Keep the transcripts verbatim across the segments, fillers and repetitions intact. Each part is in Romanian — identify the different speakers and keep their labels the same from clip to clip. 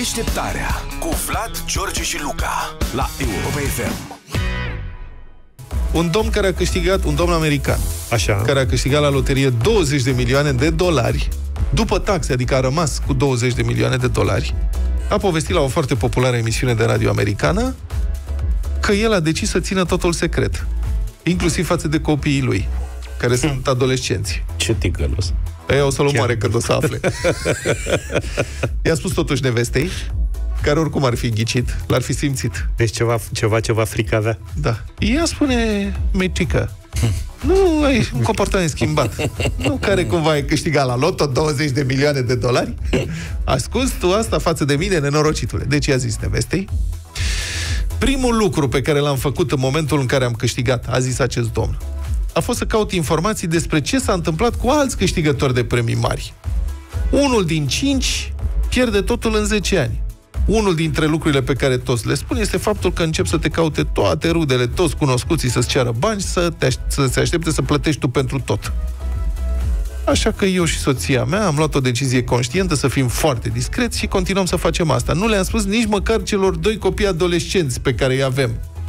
Speaker 1: Deșteptarea cu Vlad, George și Luca la Europa F M.
Speaker 2: Un domn care a câștigat, un domn american,
Speaker 3: Așa.
Speaker 2: care a câștigat la loterie douăzeci de milioane de dolari, după taxe, adică a rămas cu douăzeci de milioane de dolari, a povestit la o foarte populară emisiune de radio americană că el a decis să țină totul secret, inclusiv față de copiii lui, care hmm. sunt adolescenți.
Speaker 3: Ce ticălos.
Speaker 2: Ei o să-l omoare când o să afle. I-a spus totuși nevestei, care oricum ar fi ghicit, l-ar fi simțit.
Speaker 3: Deci ceva, ceva, ceva frică avea.
Speaker 2: Da. Ea spune, metică, nu ai un comportament schimbat. Nu care cumva ai câștigat la loto douăzeci de milioane de dolari? Asculți tu asta față de mine, nenorocitule. Deci i-a zis nevestei, primul lucru pe care l-am făcut în momentul în care am câștigat, a zis acest domn, a fost să caut informații despre ce s-a întâmplat cu alți câștigători de premii mari. Unul din cinci pierde totul în zece ani. Unul dintre lucrurile pe care toți le spun este faptul că încep să te caute toate rudele, toți cunoscuții să-ți ceară bani, să te aș- să se aștepte să plătești tu pentru tot. Așa că eu și soția mea am luat o decizie conștientă să fim foarte discreți și continuăm să facem asta. Nu le-am spus nici măcar celor doi copii adolescenți pe care îi avem.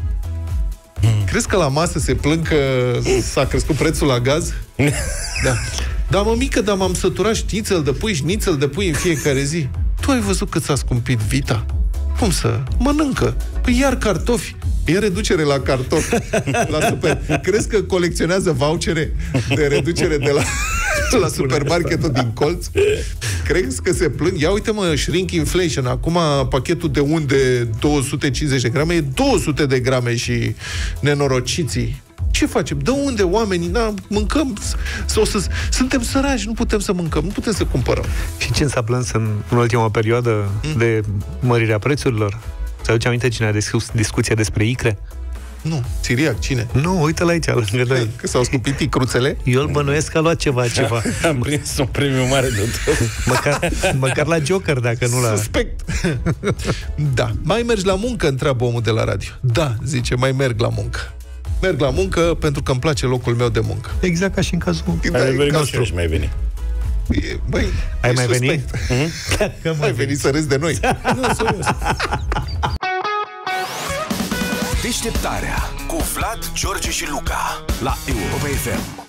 Speaker 2: Crezi că la masă se plâng că s-a crescut prețul la gaz? Da. Dar mămică, dar m-am săturat șnițel de pui, șnițel de pui în fiecare zi. Tu ai văzut cât s-a scumpit vita? Cum să? Mănâncă. Păi iar cartofi. E reducere la cartofi. La super... Crezi că colecționează vouchere de reducere de la, la supermarketul din colț? Crezi că se plâng? Ia uite mă, shrink inflation. Acum pachetul de unde două sute cincizeci de grame e două sute de grame și nenorociții. Ce facem? De unde oamenii? Na, mâncăm, sau să, suntem săraci, nu putem să mâncăm, nu putem să cumpărăm.
Speaker 3: Și cine s-a plâns în, în ultima perioadă mm. de mărirea prețurilor? Ți-aduce aminte cine a discus discuția despre icre?
Speaker 2: Nu. Siriac, cine?
Speaker 3: Nu, uite-l aici, lângă noi.
Speaker 2: Că s-au scumpit icruțele?
Speaker 3: Eu îl bănuiesc că a luat ceva, ceva.
Speaker 4: Am prins un premiu mare de tot.
Speaker 3: Măcar, măcar la Joker, dacă nu la...
Speaker 2: Suspect. Da. Mai mergi la muncă? Întreabă omul de la radio. Da, zice, mai merg la muncă. Merg la muncă pentru că îmi place locul meu de muncă.
Speaker 3: Exact ca și în cazul...
Speaker 2: Da,
Speaker 4: Ai venit
Speaker 2: cazul.
Speaker 4: și mai venit.
Speaker 2: E, băi,
Speaker 3: Ai mai
Speaker 2: suspect.
Speaker 3: venit?
Speaker 2: Mm-hmm. Ai venit să râzi de noi. Nu, serios.
Speaker 1: Deșteptarea cu Vlad, George și Luca la Europa F M.